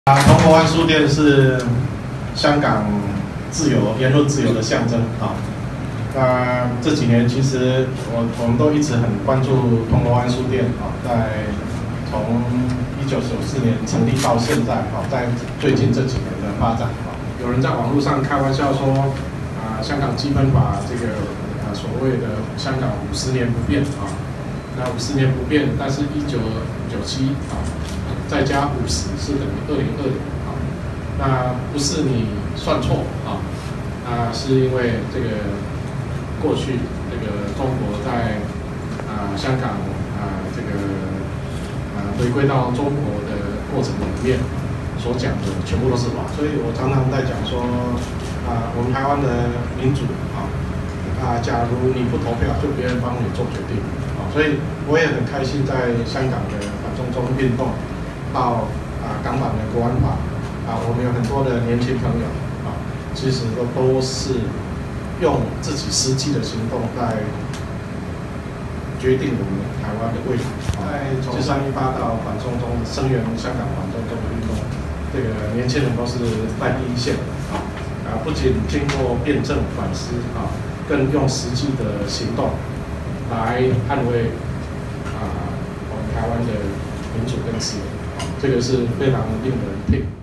铜锣湾书店是香港自由、言论自由的象征啊。那这几年其实我们都一直很关注铜锣湾书店啊，从1994年成立到现在啊，在最近这几年的发展啊，有人在网络上开玩笑说香港基本法这个所谓的香港50年不变啊，那50年不变，但是1997啊。 再加50是等于2020啊，那不是你算错啊，是因为这个过去这个中国在香港这个回归到中国的过程里面所讲的全部都是法，所以我常常在讲说我们台湾的民主假如你不投票，就别人帮你做决定啊，所以我也很开心在香港的反送中运动。 到港版的国安法我们有很多的年轻朋友其实都是用自己实际的行动在决定我们台湾的未来。在从1318到反送中声援香港反送中的运动，这个年轻人都是在第一线不仅经过辩证反思更用实际的行动来捍卫我们台湾的民主跟自由。 这个是非常令人佩服。